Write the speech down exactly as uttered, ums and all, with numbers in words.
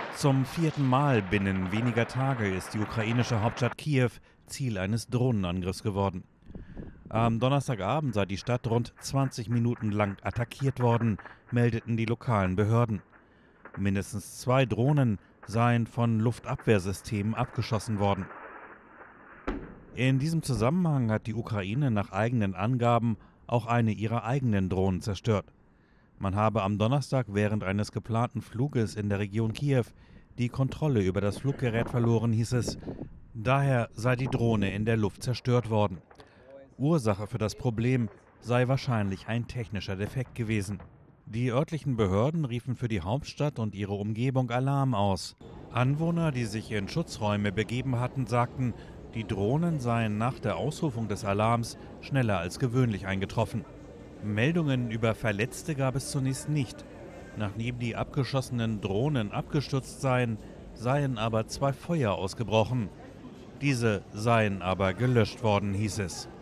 Zum vierten Mal binnen weniger Tage ist die ukrainische Hauptstadt Kiew Ziel eines Drohnenangriffs geworden. Am Donnerstagabend sei die Stadt rund zwanzig Minuten lang attackiert worden, meldeten die lokalen Behörden. Mindestens zwei Drohnen seien von Luftabwehrsystemen abgeschossen worden. In diesem Zusammenhang hat die Ukraine nach eigenen Angaben auch eine ihrer eigenen Drohnen zerstört. Man habe am Donnerstag während eines geplanten Fluges in der Region Kiew die Kontrolle über das Fluggerät verloren, hieß es. Daher sei die Drohne in der Luft zerstört worden. Ursache für das Problem sei wahrscheinlich ein technischer Defekt gewesen. Die örtlichen Behörden riefen für die Hauptstadt und ihre Umgebung Alarm aus. Anwohner, die sich in Schutzräume begeben hatten, sagten, die Drohnen seien nach der Ausrufung des Alarms schneller als gewöhnlich eingetroffen. Meldungen über Verletzte gab es zunächst nicht. Nachdem die abgeschossenen Drohnen abgestürzt seien, seien aber zwei Feuer ausgebrochen. Diese seien aber gelöscht worden, hieß es.